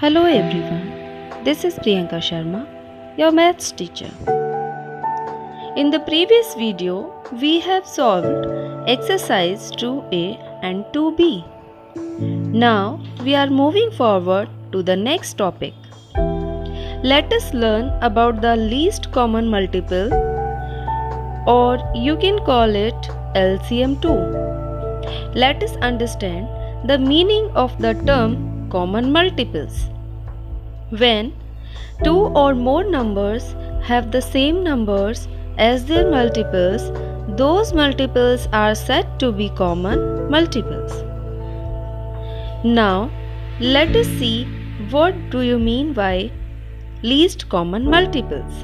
Hello everyone, this is Priyanka Sharma, your maths teacher. In the previous video, we have solved exercise 2A and 2B. Now we are moving forward to the next topic. Let us learn about the least common multiple, or you can call it LCM too. Let us understand the meaning of the term common multiples. When two or more numbers have the same numbers as their multiples, those multiples are said to be common multiples. Now, let us see what do you mean by least common multiples.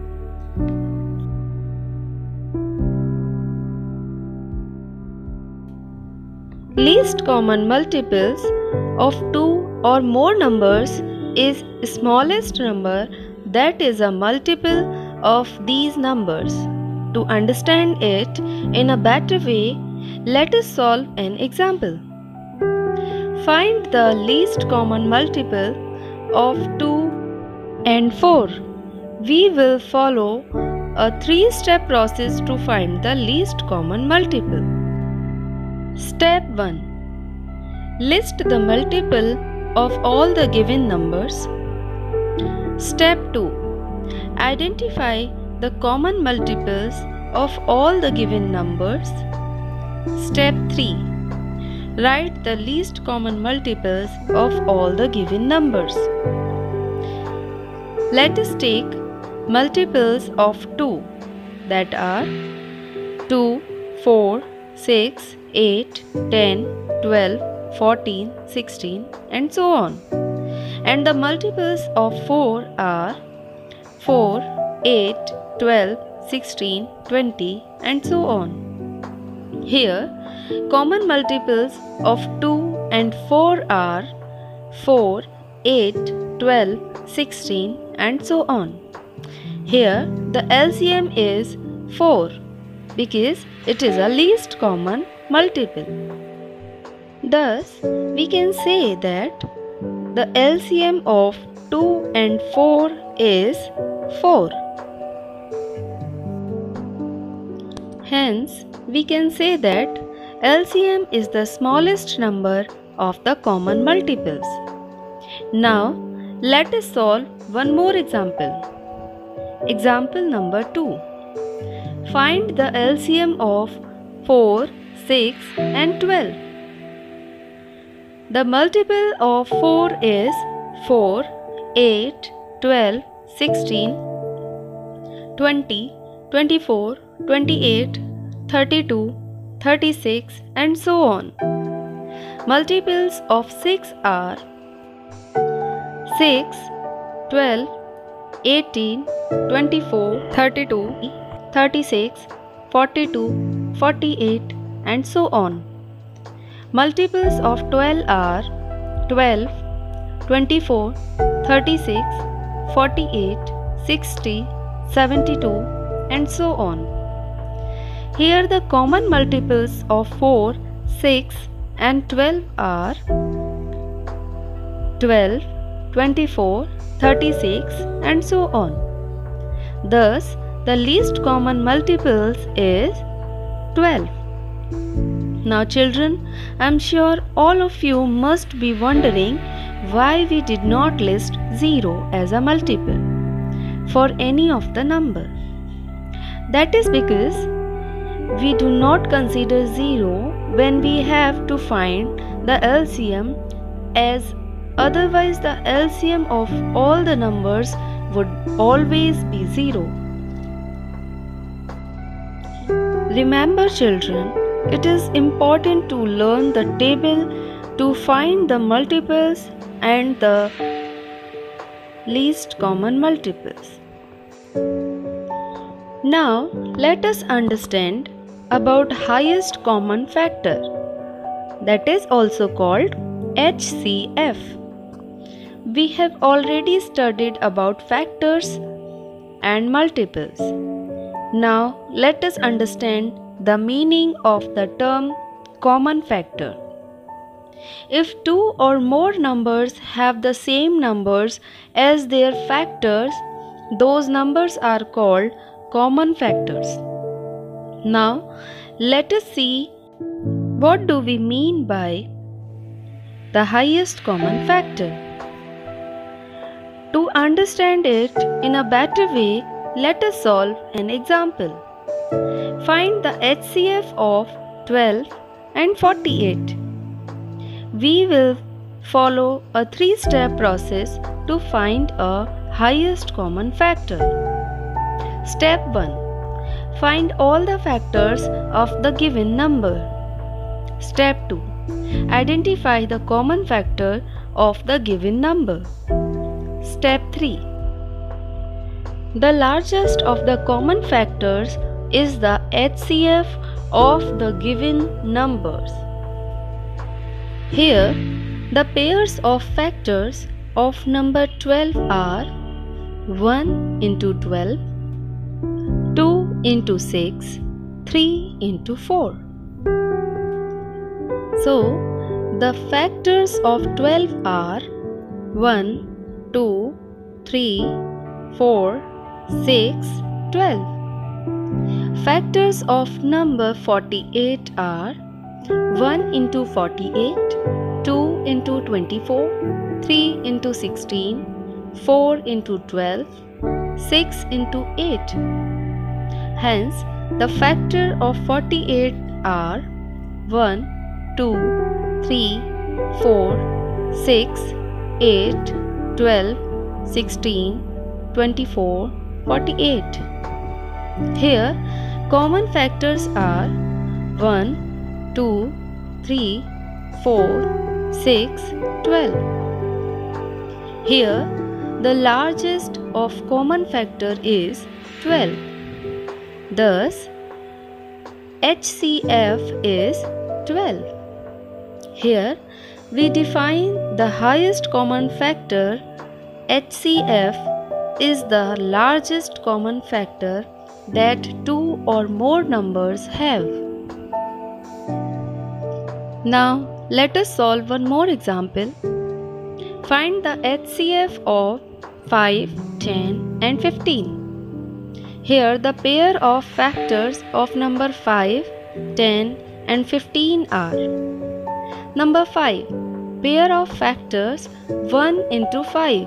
Least common multiples of two or more numbers is smallest number that is a multiple of these numbers. To understand it in a better way, let us solve an example. Find the least common multiple of 2 and 4. We will follow a 3-step process to find the least common multiple. Step 1. List the multiple of all the given numbers. Step 2. Identify the common multiples of all the given numbers. Step 3. Write the least common multiples of all the given numbers. Let us take multiples of 2, that are 2, 4, 6, 8, 10, 12, 14, 16 and so on. And the multiples of 4 are 4, 8, 12, 16, 20 and so on. Here, common multiples of 2 and 4 are 4, 8, 12, 16 and so on. Here, the LCM is 4 because it is a least common multiple. Thus, we can say that the LCM of 2 and 4 is 4. Hence, we can say that LCM is the smallest number of the common multiples. Now, let us solve one more example. Example number 2. Find the LCM of 4, 6 and 12. The multiple of 4 is 4, 8, 12, 16, 20, 24, 28, 32, 36 and so on. Multiples of 6 are 6, 12, 18, 24, 32, 36, 42, 48 and so on. Multiples of 12 are 12, 24, 36, 48, 60, 72 and so on. Here the common multiples of 4, 6 and 12 are 12, 24, 36 and so on. Thus, the least common multiples is 12. Now children, I am sure all of you must be wondering why we did not list 0 as a multiple for any of the number. That is because we do not consider 0 when we have to find the LCM, as otherwise the LCM of all the numbers would always be 0. Remember children, it is important to learn the table to find the multiples and the least common multiples. Now, let us understand about highest common factor, that is also called HCF. We have already studied about factors and multiples. Now, let us understand the meaning of the term common factor. If two or more numbers have the same numbers as their factors, those numbers are called common factors. Now, let us see what do we mean by the highest common factor. To understand it in a better way, let us solve an example. Find the HCF of 12 and 48. We will follow a three-step process to find a highest common factor. Step 1. Find all the factors of the given number. Step 2. Identify the common factor of the given number. Step 3. The largest of the common factors is the HCF of the given numbers. Here, the pairs of factors of number 12 are 1 into 12, 2 into 6, 3 into 4. So, the factors of 12 are 1, 2, 3, 4, 6, 12. Factors of number 48 are 1 into 48, 2 into 24, 3 into 16, 4 into 12, 6 into 8. Hence, the factor of 48 are 1, 2, 3, 4, 6, 8, 12, 16, 24, 48. Here, common factors are 1, 2, 3, 4, 6, 12. Here, the largest of common factor is 12. Thus, HCF is 12. Here, we define the highest common factor. HCF is the largest common factor that two or more numbers have. Now, let us solve one more example. Find the HCF of 5, 10 and 15. Here, the pair of factors of number 5, 10 and 15 are number 5, pair of factors 1 into 5.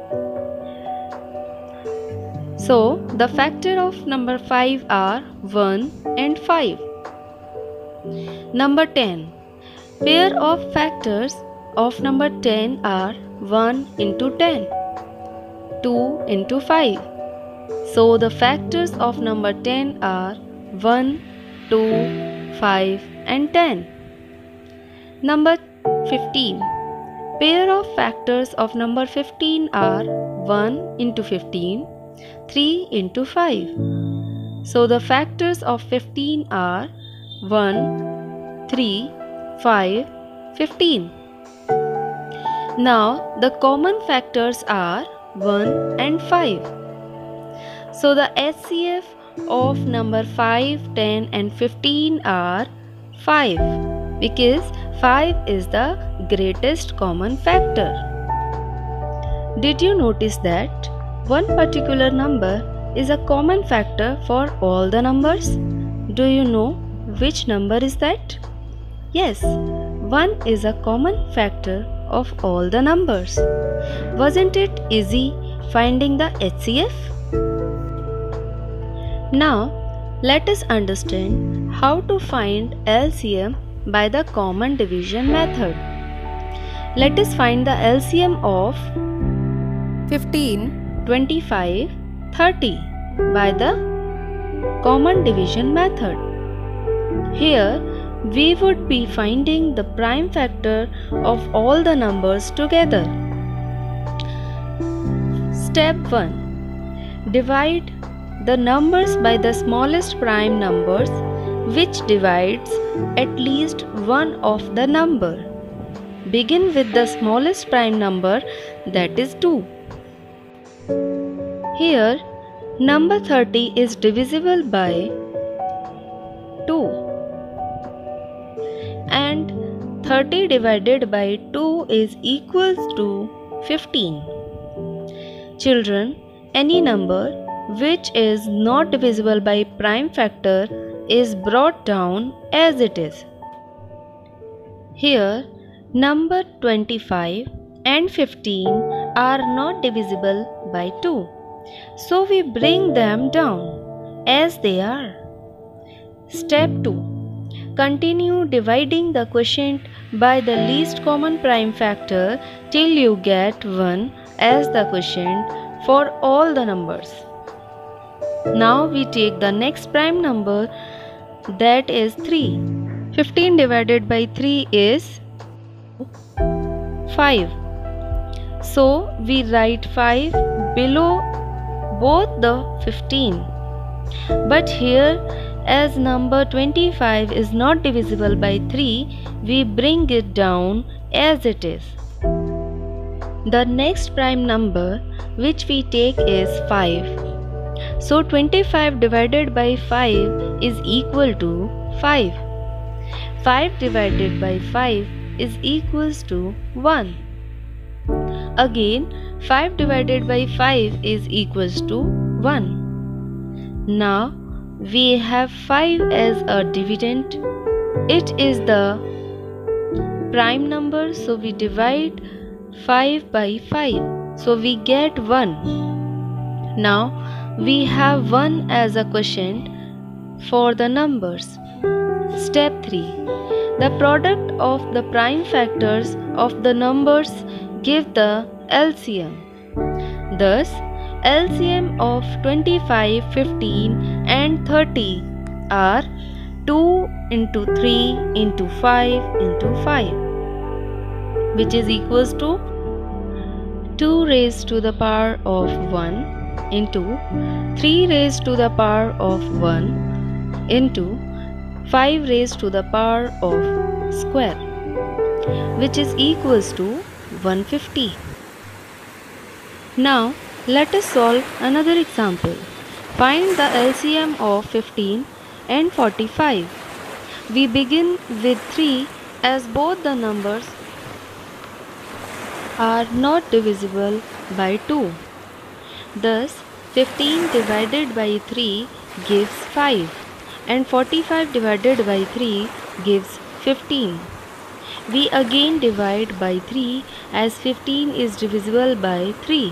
So, the factor of number 5 are 1 and 5. Number 10, pair of factors of number 10 are 1 into 10, 2 into 5. So, the factors of number 10 are 1, 2, 5 and 10. Number 15. Pair of factors of number 15 are 1 into 15, 3 into 5. So, the factors of 15 are 1, 3, 5, 15. Now, the common factors are 1 and 5. So, the HCF of number 5, 10 and 15 are 5 because 5 is the greatest common factor. Did you notice that one particular number is a common factor for all the numbers? Do you know which number is that? Yes, 1 is a common factor of all the numbers. Wasn't it easy finding the HCF? Now, let us understand how to find LCM by the common division method. Let us find the LCM of 15, 25, 30 by the common division method. Here, we would be finding the prime factor of all the numbers together. Step 1. Divide the numbers by the smallest prime numbers, which divides at least one of the number. Begin with the smallest prime number, that is 2. Here, number 30 is divisible by 2 and 30 divided by 2 is equals to 15. Children, any number which is not divisible by prime factor is brought down as it is. Here, number 25 and 15 are not divisible by 2. So we bring them down as they are. Step 2. Continue dividing the quotient by the least common prime factor till you get 1 as the quotient for all the numbers. Now we take the next prime number, that is 3. 15 divided by 3 is 5. So we write 5 below both the 15. But here, as number 25 is not divisible by 3, we bring it down as it is. The next prime number which we take is 5. So 25 divided by 5 is equal to 5. 5 divided by 5 is equals to 1. Again, 5 divided by 5 is equals to 1. Now, we have 5 as a dividend. It is the prime number, so we divide 5 by 5. So we get 1. Now, we have 1 as a quotient for the numbers. Step 3. The product of the prime factors of the numbers give the LCM. Thus, LCM of 25, 15 and 30 are 2 into 3 into 5 into 5, which is equals to 2 raised to the power of 1 into 3 raised to the power of 1 into 5 raised to the power of square, which is equals to 150. Now, let us solve another example. Find the LCM of 15 and 45. We begin with 3 as both the numbers are not divisible by 2. Thus, 15 divided by 3 gives 5 and 45 divided by 3 gives 15. We again divide by 3 as 15 is divisible by 3.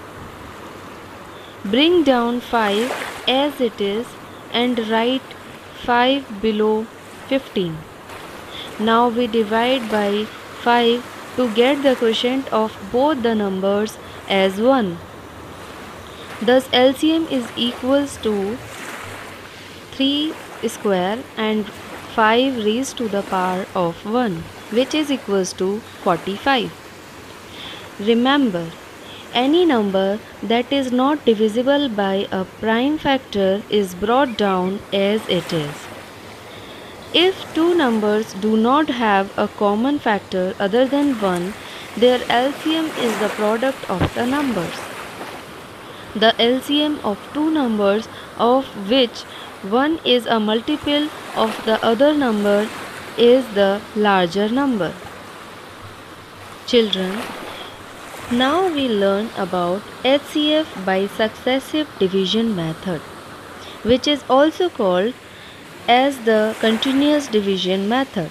Bring down 5 as it is and write 5 below 15. Now we divide by 5 to get the quotient of both the numbers as 1. Thus LCM is equals to 3 square and 5 raised to the power of 1, which is equals to 45. Remember, any number that is not divisible by a prime factor is brought down as it is. If two numbers do not have a common factor other than 1, their LCM is the product of the numbers. The LCM of two numbers of which one is a multiple of the other number is the larger number. Children, now we learn about HCF by successive division method, which is also called as the continuous division method.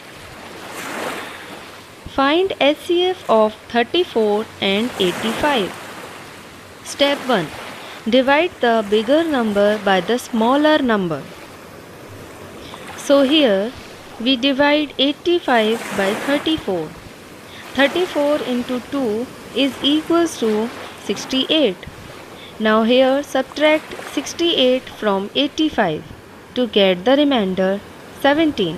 Find HCF of 34 and 85. Step 1. Divide the bigger number by the smaller number. So here we divide 85 by 34. 34 into 2 is equals to 68. Now here subtract 68 from 85 to get the remainder 17.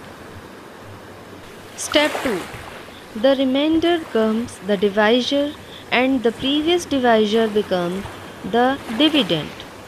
Step 2. The remainder comes the divisor and the previous divisor becomes the dividend.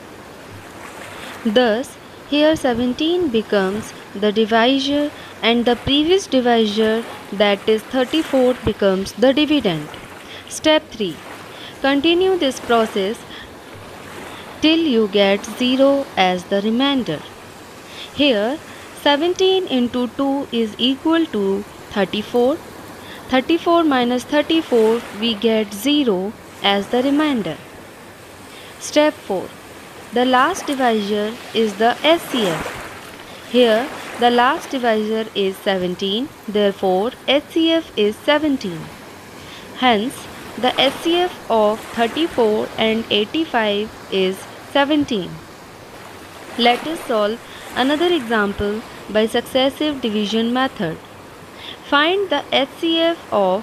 Thus, here 17 becomes the divisor and the previous divisor, that is 34, becomes the dividend. Step 3. Continue this process till you get 0 as the remainder. Here 17 into 2 is equal to 34. 34 minus 34, we get 0 as the remainder. Step 4. The last divisor is the HCF. Here the last divisor is 17, therefore HCF is 17. Hence the HCF of 34 and 85 is 17. Let us solve another example by successive division method. Find the HCF of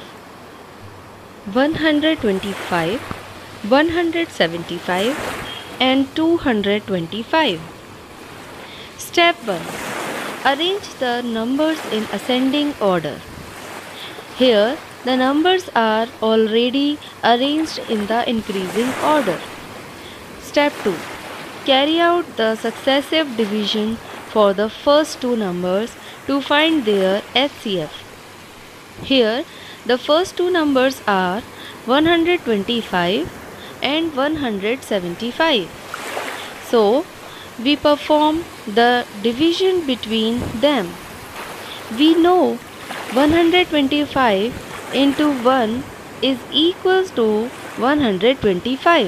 125, 175 and 225. Step 1. Arrange the numbers in ascending order. Here the numbers are already arranged in the increasing order. Step 2. Carry out the successive division for the first two numbers to find their HCF. Here the first two numbers are 125 and 175. So we perform the division between them. We know 125 into 1 is equals to 125.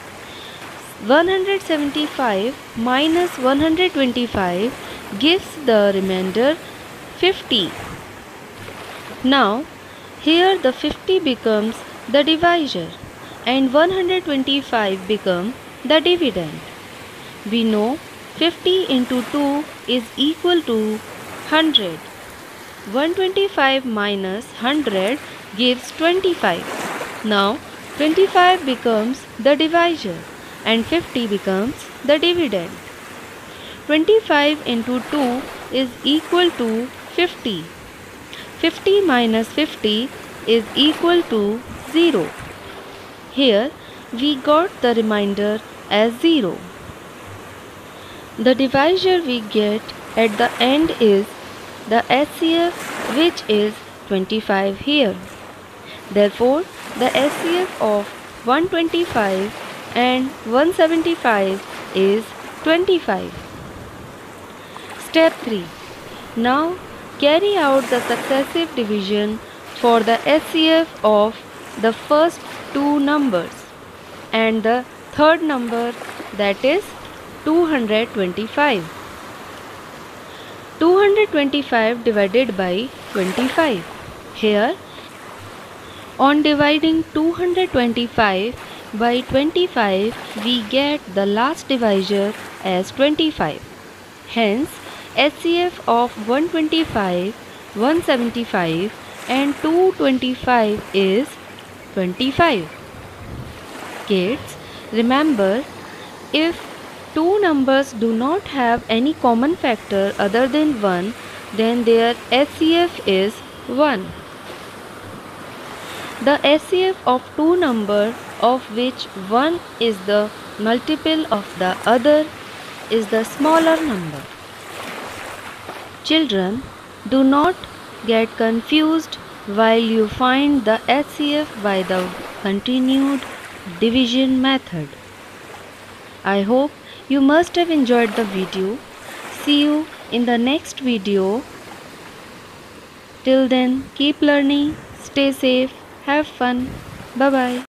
175 minus 125 gives the remainder 50. Now here the 50 becomes the divisor and 125 becomes the dividend. We know 50 into 2 is equal to 100. 125 minus 100 gives 25. Now 25 becomes the divisor and 50 becomes the dividend. 25 into 2 is equal to 50. 50 minus 50 is equal to 0. Here we got the remainder as 0. The divisor we get at the end is the HCF, which is 25 here. Therefore, the HCF of 125 and 175 is 25. Step 3. Now carry out the successive division for the HCF of the first two numbers and the third number, that is 225. 225 divided by 25. Here, on dividing 225 by 25, we get the last divisor as 25. Hence, HCF of 125, 175 and 225 is 25. Kids, remember, if two numbers do not have any common factor other than 1, then their HCF is 1. The HCF of two numbers of which one is the multiple of the other is the smaller number. Children, do not get confused while you find the HCF by the continued division method. I hope you must have enjoyed the video. See you in the next video. Till then, keep learning, stay safe, have fun. Bye bye.